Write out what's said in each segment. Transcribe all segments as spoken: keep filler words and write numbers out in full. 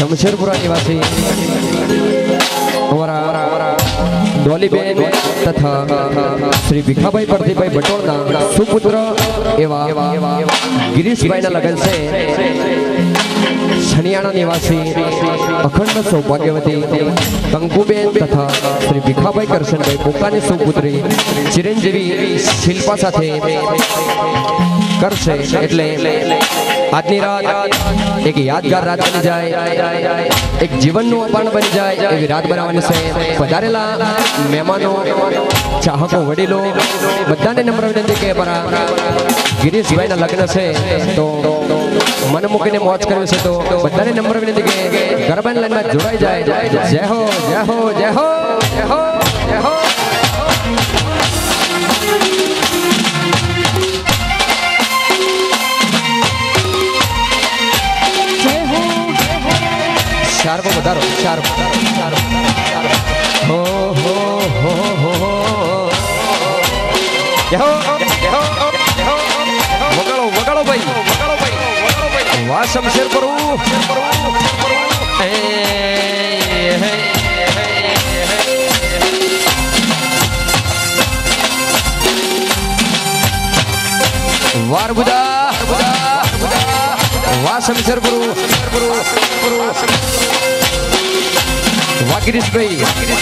शमशेरपुरा निवासी हमारा डोलीबेन तथा श्री भिखाभाई प्रदीपभाई बटोलना सुपुत्र एवं गिरीशभाई लगन से छनियाणा निवासी अखंड सौभाग्यवती कंकुबेन तथा श्री भिखाभाई करशनभाई पोतानी सुपुत्री चिरंजीवी शिल्पा साथे करशे एटले आजनी रात एक यादगार रात बनी जाए, एक जीवनનું અપાણ બની જાય એવી રાત બનાવવાની છે। પધારેલા મહેમાનો, ચાહકો, વડીલો બધાને નમ્ર વિનંતી કે પરા ગિરીશભાઈના લગ્ન છે તો મન મૂકીને મોજ કરવી છે તો બધાને નમ્ર વિનંતી કે ગરબાની લાઈનમાં જોડાઈ જાય। જય હો જય હો જય હો જય હો જય હો। शार्प बधारो शार्प हो हो हो हो हो वगाड़ो वगाड़ो भाई वाह शमशेरपुर वार बुदा वाह शमशेरपुर वाह गिरीशभाई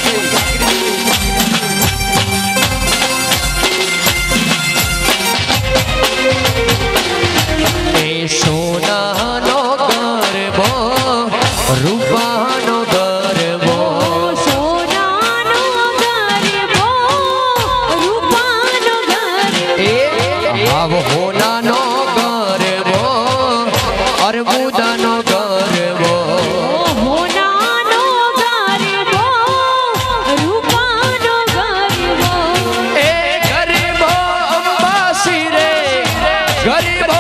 सोना नो गरबो रूपा नो गरबो सोना नो गरबो रूपा नो गरबो अब होना नो गरबो और बुदा नो गरबो होना नो गरबो रूपा नो गरबो ए गरबो अंबासी रे गरबो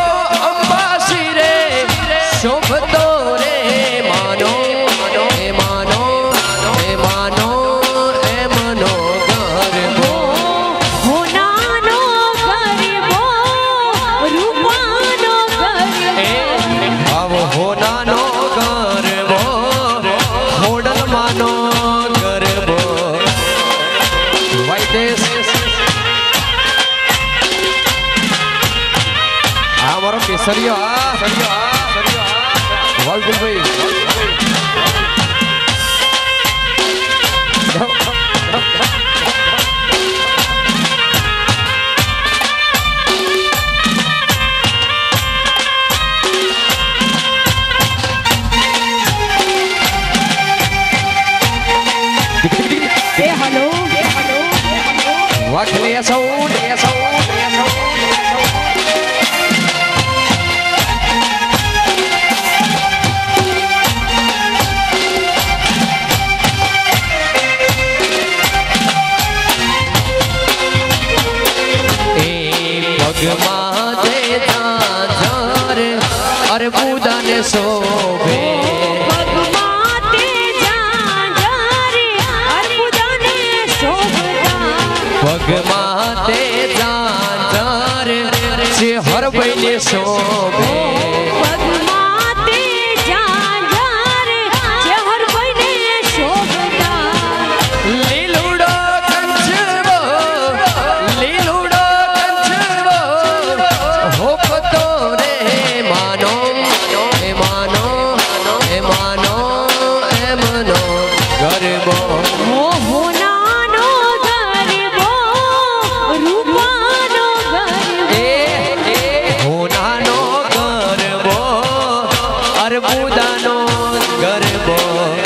शोभतो रे मानो ए मानो ए मानो ए मनो गरबो होना नो गरबो रूपा नो गरबो अब होना नो गरबो होडल मानो गरबो वाइदेश हमारा केसरिया सरिया वालकुल भाई ए हेलो ए हेलो वाह ले साउंड ले साउंड ले साउंड माते जाजर और बुदा ने शोभे माते जाजर और बुदा ने शोभता पग माते जाजर से हर बने शोभे पग माते जाजर से हर बने शोभता लीलुड़ो कंचबो लीलुड़ो होपतो रे मानो ए मानो ए मानो ए मनो गरबो हो होना नो गरबो रूपा नो गरबो ए ए होना नो गरबो और बुदा नो गरबो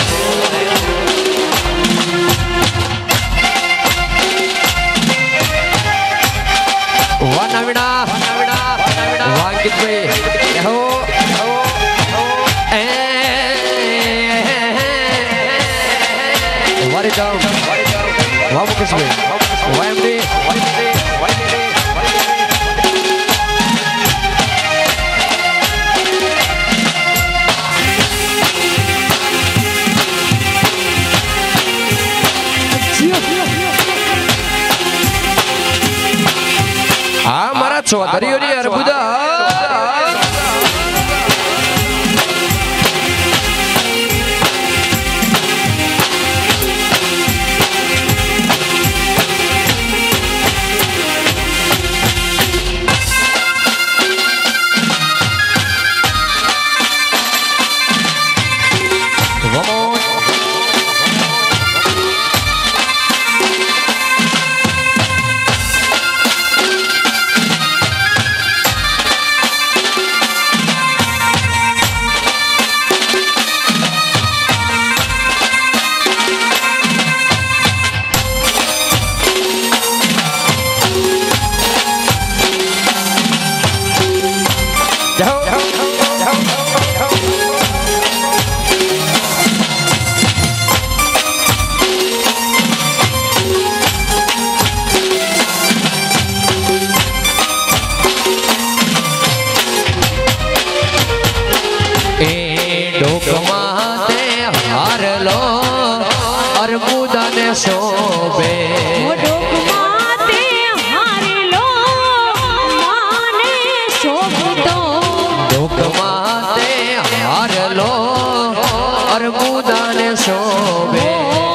वनविड़ा वांकित भाई हो वारे जाओ वाह मुकेश भाई वाह एमडी हमारा चौधरी अरबुदा अर्बुदाने शोभे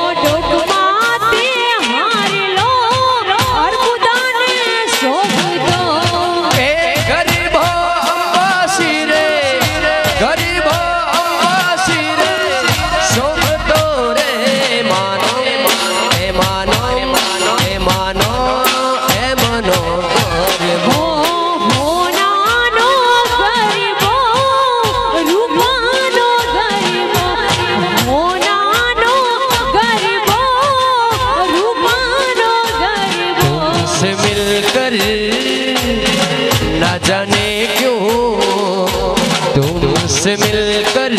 तुमसे मिलकर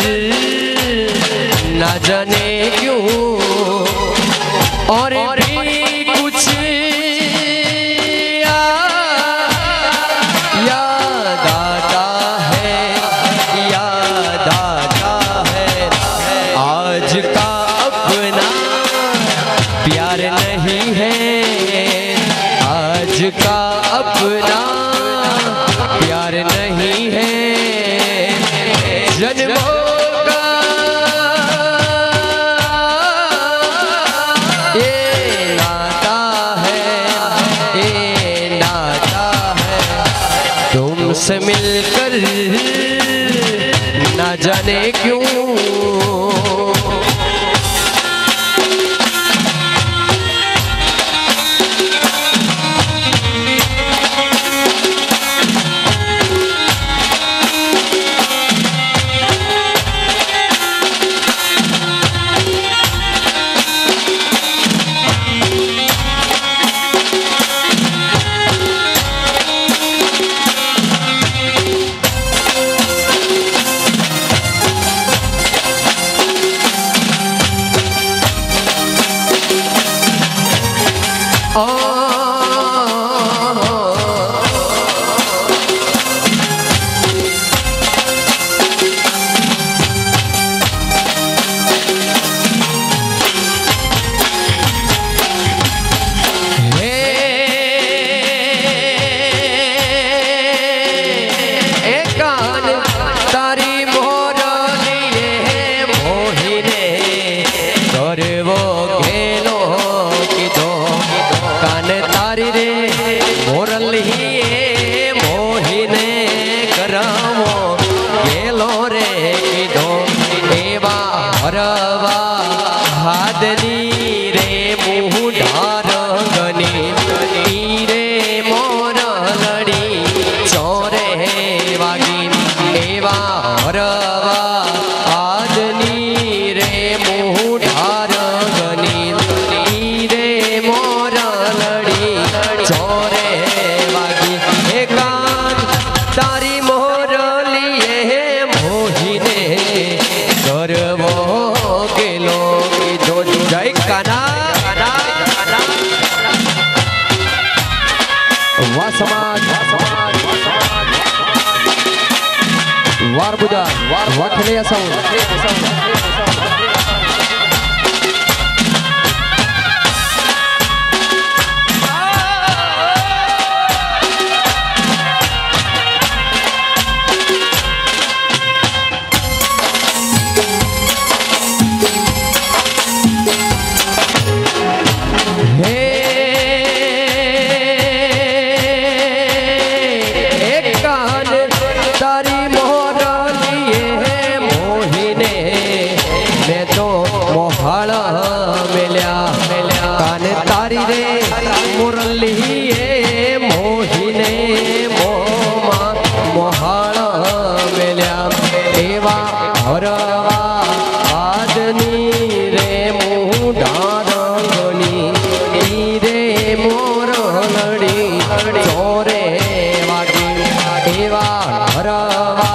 न जाने क्यों और भी कुछ याद आता है, याद आता है। आज का अपना प्यार नहीं है, आज का अपना प्यार नहीं है। जन्मों का ये नाता है, ये नाता है। तुमसे मिलकर न जाने क्यों हादनी रे मुँह ढारंगनी रे मोर लड़ी चोरे वागी एवा हरवा हादनी रे मुँह ढारंगनी रे मोर लड़ी चोरे वागी हे कान तारी मोर लिए मोहिने करवो गेलो जय काना वाह समाज वार बुदा वार खेले मिल्या कान तारी रे मुरली मोहिने मोमा मोहाल मिल्या एवा हरवा आदनी रे मुँह ढारंगनी रे मोर लड़ी चोरे वागी एवा हरवा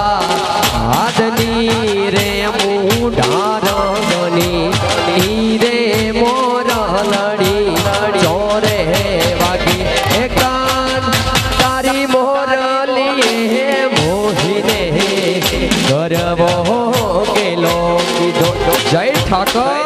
आदनी रे मुँह ढारंगनी रे मोर लड़ी चोरे वागी कान तारी मोर लिए मोहिने करवो गेलो जय ठाकर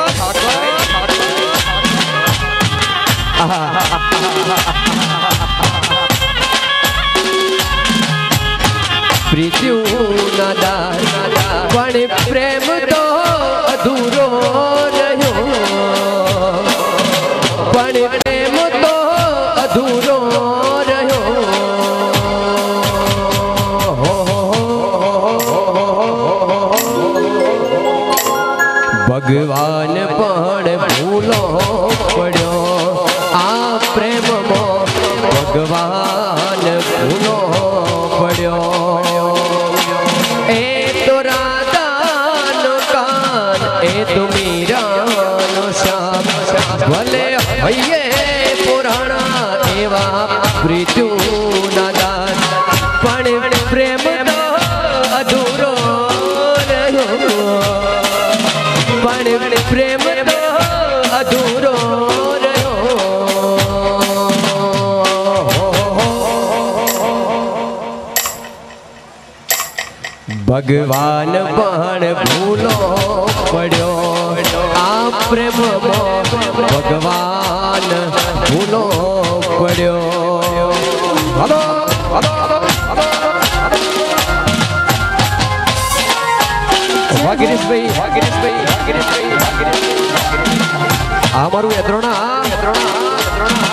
प्रीति नादा पण प्रेम तो अधूरो ભગવાન પણ ભૂલો પડ્યો આ પ્રેમમાં ભગવાન ભૂલો પડ્યો એ તો રાધાનો કાન એ તો મીરાનો શ્યામ ભલે હૈયે પુરાણા એવા પ્રીત્યુના દાન પણ પ્રેમ તો અધૂરો રહ્યો પણ પ્રેમ તો અધૂરો રહ્યો ભગવાન પણ ભૂલો પડ્યો આ પ્રેમમાં ભગવાન ભૂલો પડ્યો હલો હલો વાગીરેશભાઈ વાગીરેશભાઈ વાગીરેશભાઈ વાગીરેશભાઈ આ મારું યદ્રોણા યદ્રોણા યદ્રોણા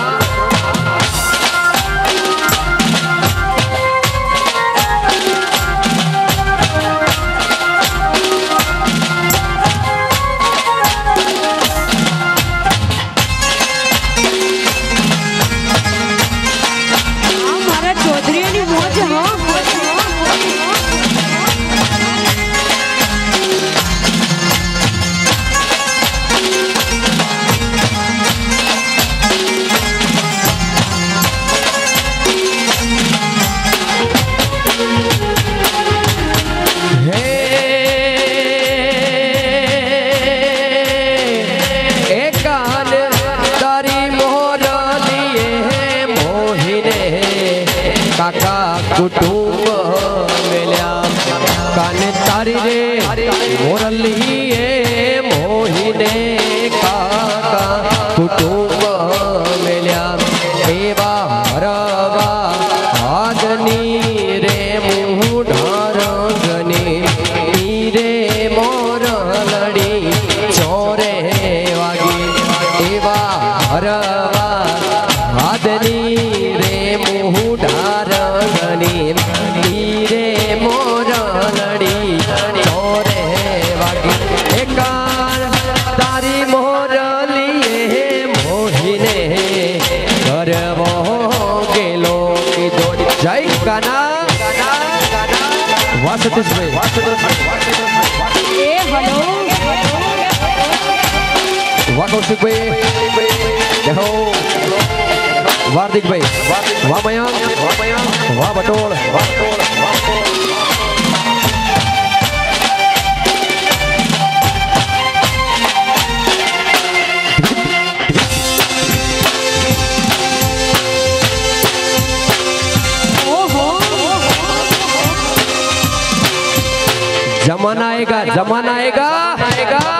कुटुंब मिल्या कान तारी रे मोरली ए मोहिने काका कुटुंब मिल्या एवा हरवा आदनी रे मुढारंगनी रे मोरलड़ी ચોરે વાગી એવા હરવા આદની રે મુઢારંગની રે મોરલડી ચોરે વાગી એકાર તારી મોરલીએ મોહીને કરવો ગેલો કીધો જય કાના વાહ સતીશભાઈ વાહ સતીશભાઈ એ હલો વાહ કૌશિકભાઈ દેખો વાહ હાર્દિકભાઈ વાહ મયંક વાહ મયંક વાહ બટોળ વાહ બટોળ વાહ जमाना आएगा जमाना आएगा आएगा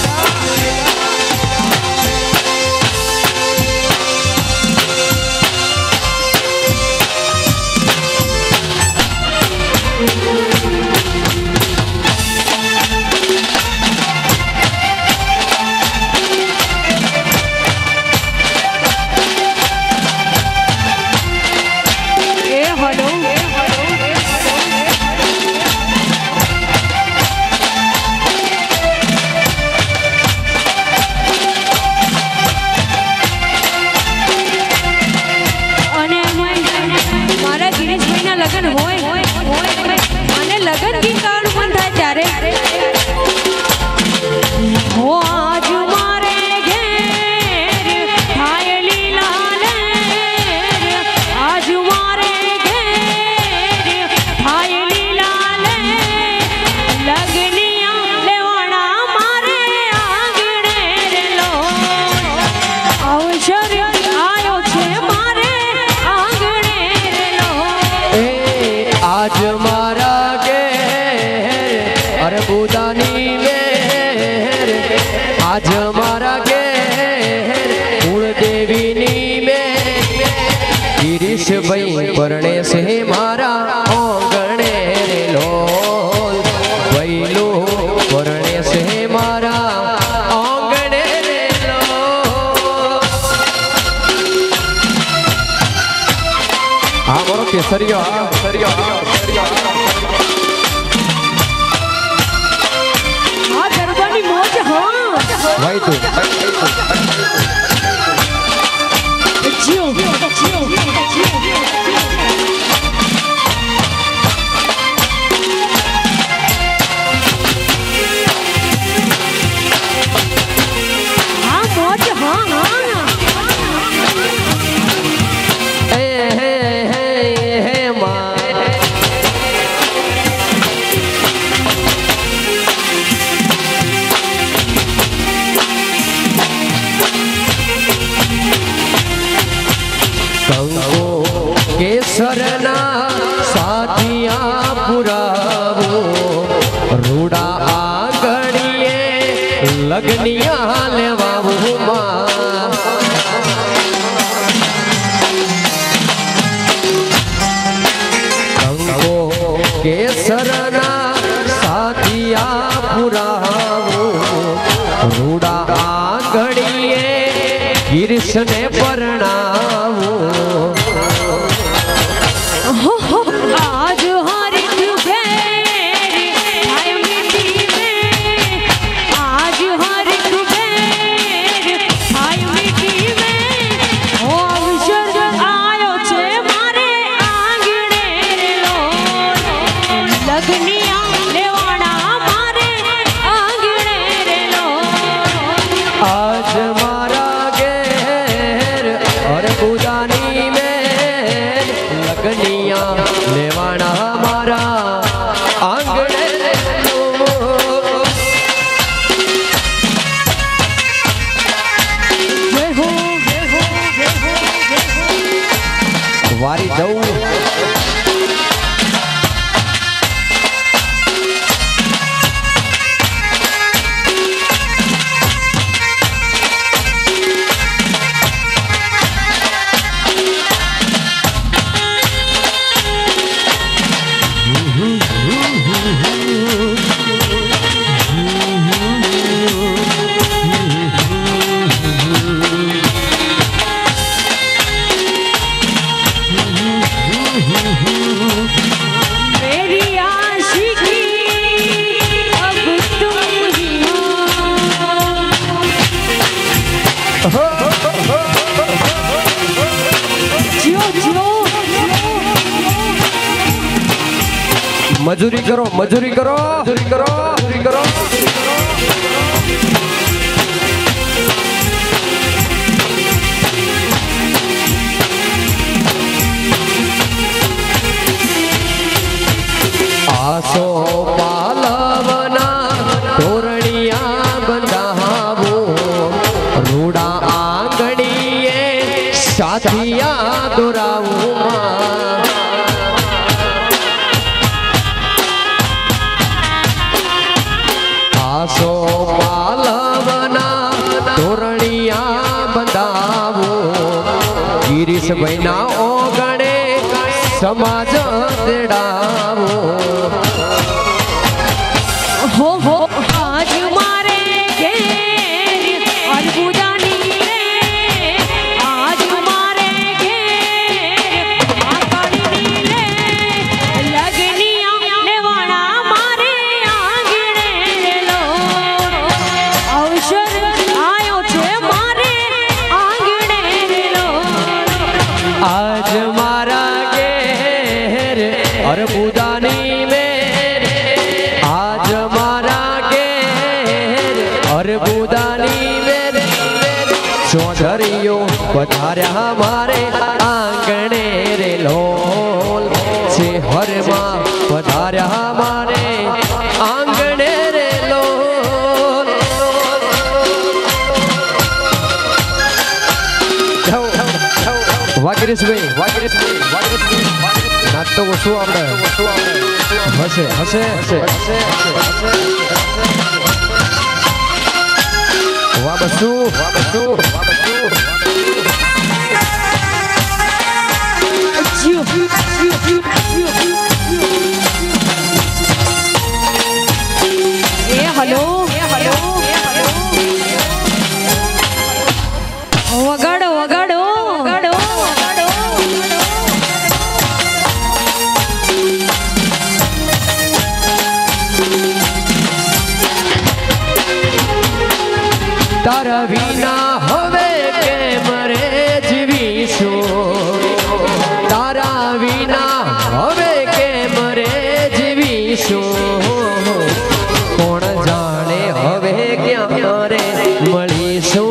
आज मारा घेर अरबुदानी मेर आज मारा घेर कुलदेवीनी मेर गिरीश भाई परणे से मारा ओंगणे रे लोल वैलो परणे से मारा ओंगणे रे लोल आ मोरो केसरिया केसरिया हाँ दरबारी मौज हाँ भाई तू जियो जियो हाँ मौज हाँ हाँ हे हे हे हे माँ कंगो केसरना साथिया पुरावो रूड़ा आंगड़िए लगनिया लेवावो माँ कंगो केसरना साथिया पुरावो रूड़ा आंगड़िए गिरीश ने परणावो आज हर कुबेर आय मिट्टी में आज हर कुबेर आय मिट्टी में ओ अवसर आयो छे मारे आंगणे लो लगनिया लेवाना मारे आंगणे लो आज मारा घेर और बुदानी में लगनिया लेवाना हमारा आंगणे जय हो जय हो जय हो जय हो वारी जाऊ मेरी आशिकी अब तुम ही हो जियो जियो मजूरी करो मजूरी करो मजूरी करो मजूरी करो आसो पालवना तोरणिया बंधावो रूड़ा आंगणिए साथिया दोरावो आसो पालवना तोरणिया बंधावो गिरीश बहना ओगणे समाज देड़ावो हो हो आज मारे घेर और बुदानी रे आज मारे घेर आकड़ी नीले लगनिया लेवाना मारे आंगणे लो अवसर आयो छे मारे आंगणे लो आज मारा घेर और बुदानी में आज मारा घेर और बुदानी में चौधरियो पधार्या हमारे आंगणे रे लोल से हर माँ पधार्या हमारे आंगणे रे लोल वागिरीश भाई वागिरीश भाई वागिरीश भाई नाच तो वो શું આપણે હશે હશે હશે વાહ બસુ વાહ બસુ વાહ બસુ जियो जियो जियो ए हेलो ए हेलो वगाड़ो वगाड़ो वगाड़ो तारा विना हवे के मरे जीवीशुं तारा विना हवे के मरे जीवीशुं कोण जाने हवे क्यां रे मळीशुं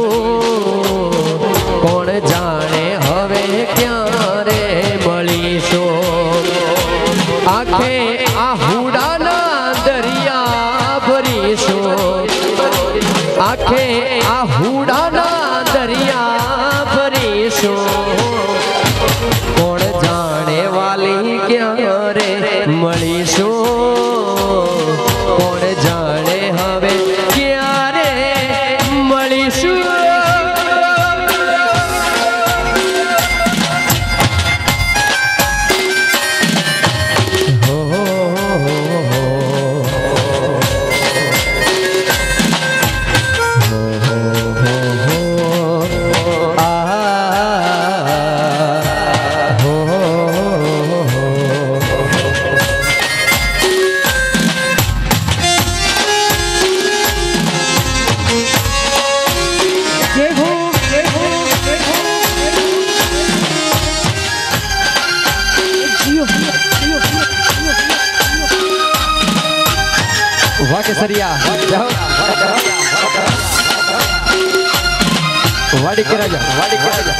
कोण जाने हवे क्यां रे मळीशुं आखे आहुडाना दरिया भरीशुं आखे आहुडाना दरिया भरीशुं कोण जाने वाली क्यां रे मळीशुं कोण जाने हवे क्यां रे मळीशुं केसरिया वाड़ी के राजा वाड़ी के राजा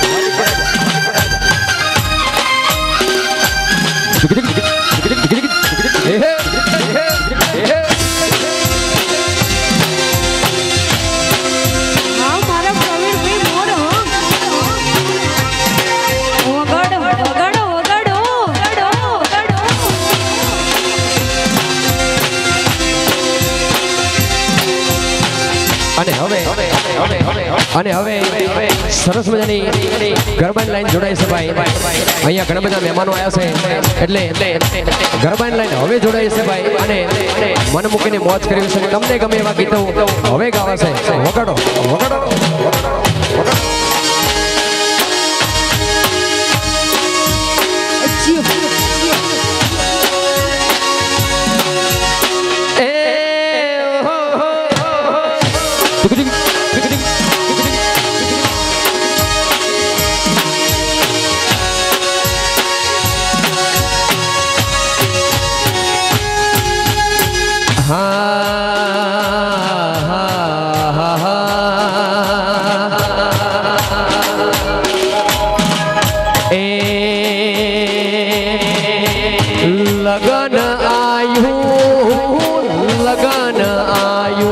અને હવે અને હવે સરસ મજાની ગરબાની લાઈન જોડાઈ છે ભાઈ અહીંયા ઘણા બધા મહેમાનો આવ્યા છે એટલે ગરબાની લાઈન હવે જોડાઈ છે ભાઈ અને મન મૂકીને મોજ કરી છે તમને ગમે એવા ગીતો હવે ગાવા છે વગાડો વગાડો लगन आयु लगन आयु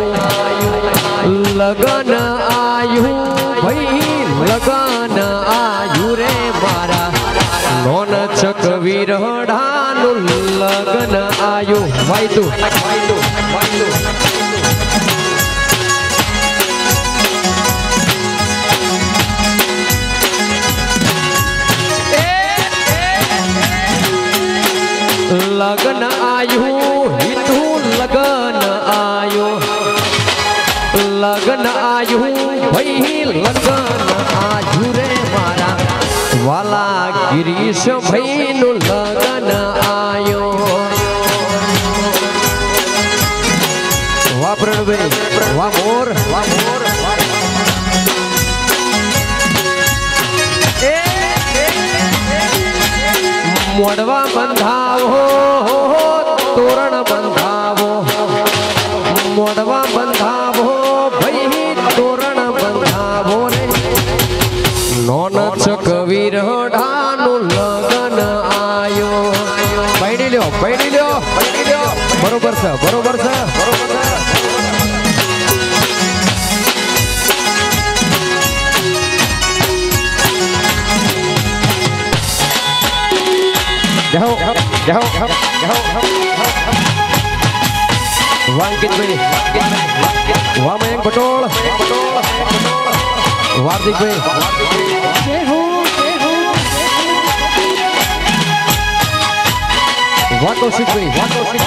लगन आयु भाई लगन आयु रे मारा नोन चकवीर ढानु लगन आयु भाई तू भाई तू भाई तू लगन आयु हितू लगन आयु लगन आयु भाई लगन आयु रे मारा वाला गिरीश भाई नु लगन आयु वाह प्रणव भाई वाह मोर वाह मोर मोड़वा बंधावो तोरण बंधावो मोड़वा बंधावो भाई तोरण बंधावो रे नोन चकवीर ढानु लगन आयो बैठी लो बैठी लो बैठी लो बरोबर से बरोबर से बरोबर से जाओ जाओ जाओ वांकित भाई वाह मयंक पटोल वार्दिक भाई वाह कौशिक भाई वाह कौशिक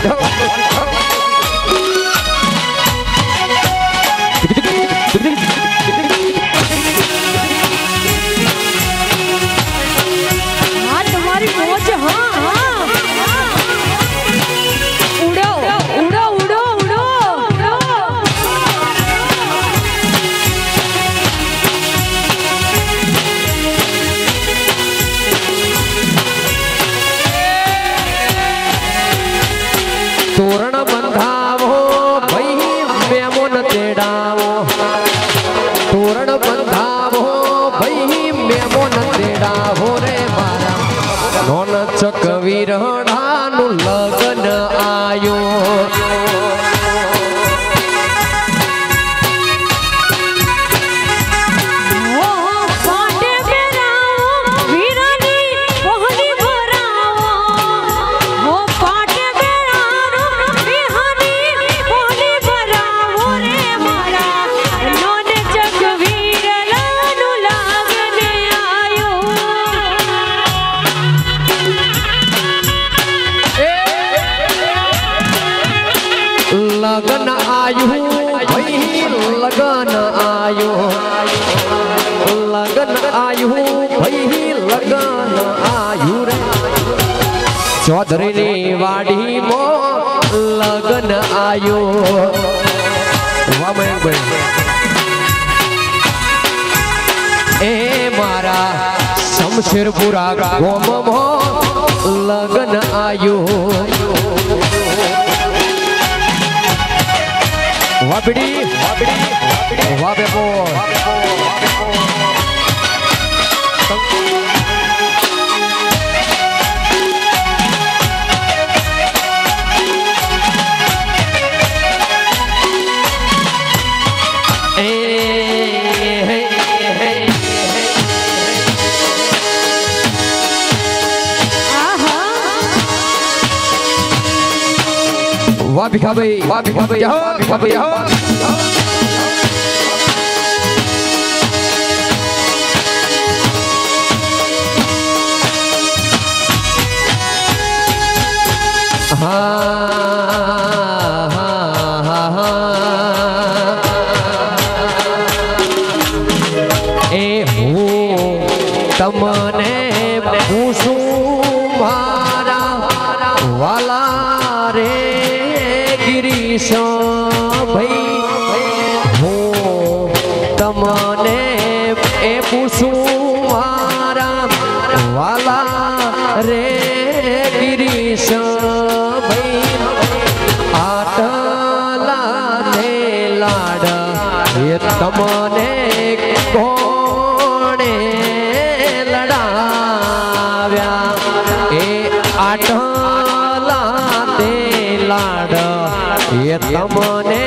तुम्हारी पहुंच हाँ વીરણાનું લગ્ન આયો लगन आयु भाई लगन आयु लगन आयु भाई लगन आयु रे चौधरी नी वाड़ी मो लगन आयु वाह मयंक भाई ए मारा शमशेरपुरा गोम मो लगन आयु वाबिड़ी वाबिड़ी वाह बेबो वाह भिखा भाई वाह भिखा भाई जाओ भिखा भाई जाओ हाँ हाँ हाँ ए हूँ तमने पूछूं मारा वाला रे गिरीश भाई हो तमने ए पूछूं मारा वाला रे गिरीश भाई आटला ने लाड ये तमने कोणे लड़ाव्या ए आटला ने लाड ये तमने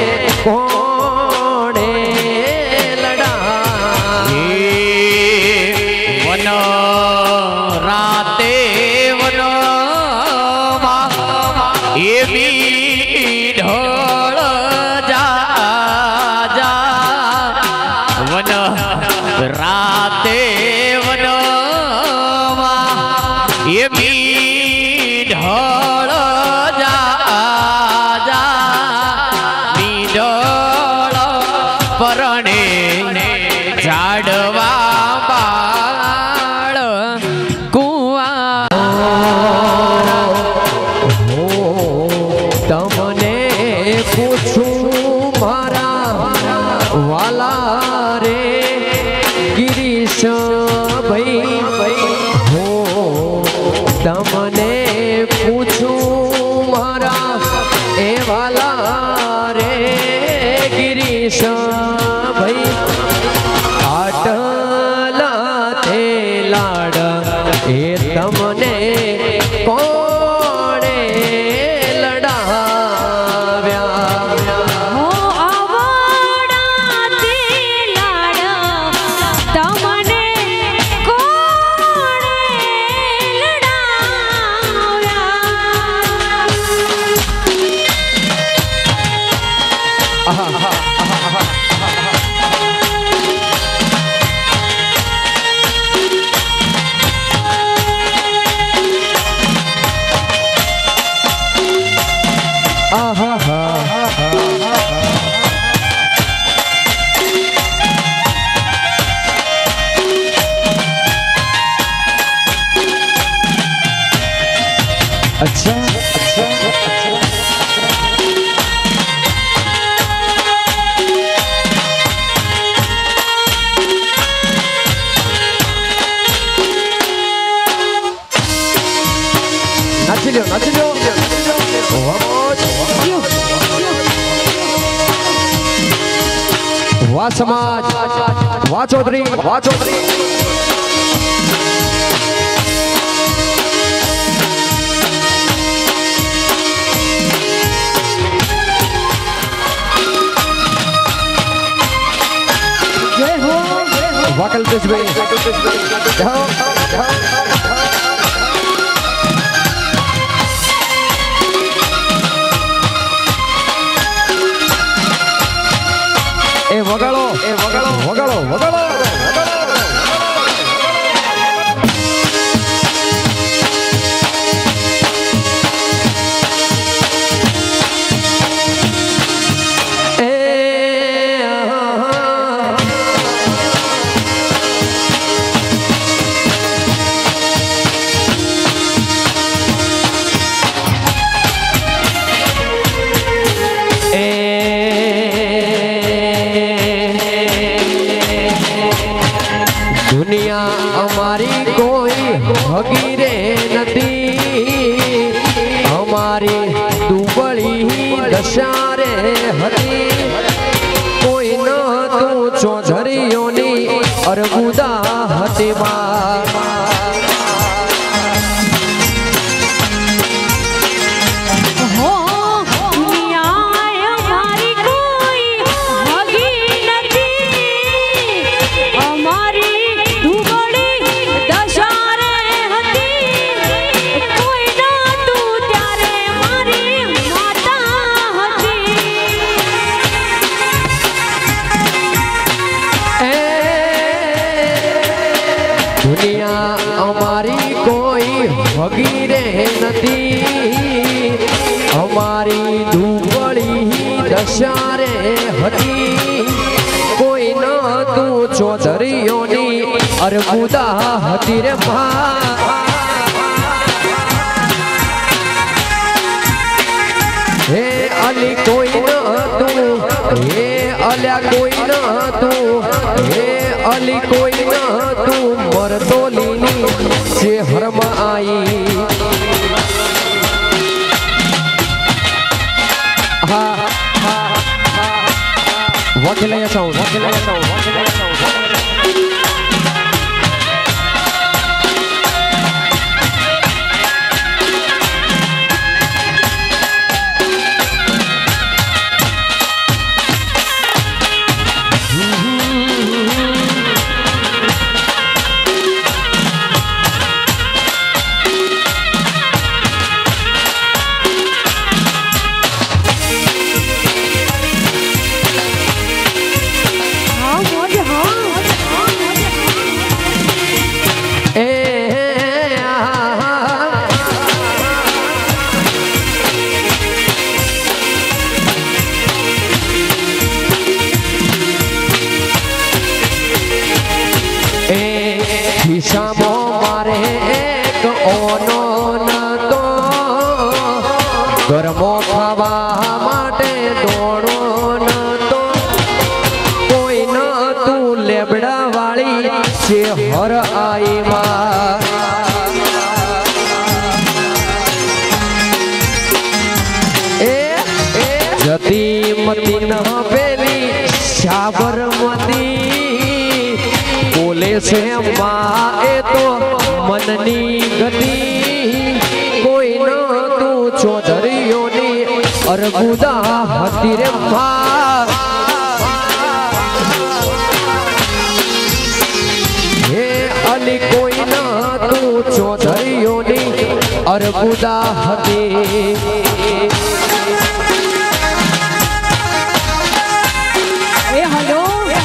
कोणे लड़ा वन राते वन ये भी ढोल जा जा वन राते वन ये भी ढोल जा जा ढोल परणे झाड़वा बाळ कुआ तमने पूछूं मारा वाला रे गिरीश भाई हो तमने पूछूं मारा ए वाला रे गिरीश भाई आटला ते लाड ए तमने कोणे लड़ाव्या हो आवड़ा ते लाड तमने कोणे लड़ाव्या आहा आहा आहा आहा हा अच्छा अच्छा नाच लो नाच लो वाह समाज वाह चौधरी वाह चौधरी વાહ કલ્પેશભાઈ જાઓ જાઓ એ વગાડો એ વગાડો વગાડો વગાડો दुनिया हमारी कोई हगीरे नदी हमारी दुबड़ी दशारे हती कोई न तू चौधरीओनी अरबुदा हती दुनिया हमारी कोई हगीरे नदी हमारी दुबड़ी दशारे हती कोई न तू चौधरीओनी अरबुदा हती रे हे अली कोई न तू हे अल्या कोई न तू हे अली कोई न तू मरदोलीनी शहर में आई हाँ हाँ वकील साउंड वकील साउंड वकील साउंड खिसामो मारे एक ओनो न तो गरमो खावा माटे दोड़ो न तो कोई न तू लेबड़ा वाली शहर आई मार ए जती मती न पेली साबरमती बोले से माँ ए तो मननी गति कोई न तू चौधरीओनी अरबुदा हती रे माँ हे अली कोई न तू चौधरीओनी अरबुदा हती ए हेलो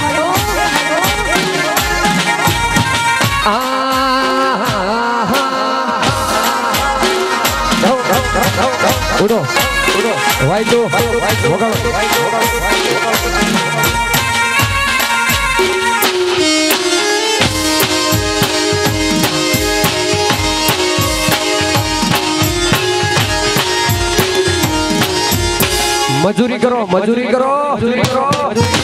उड़ो उड़ो वाई दो वगाड़ो मजूरी करो मजूरी करो मजूरी करो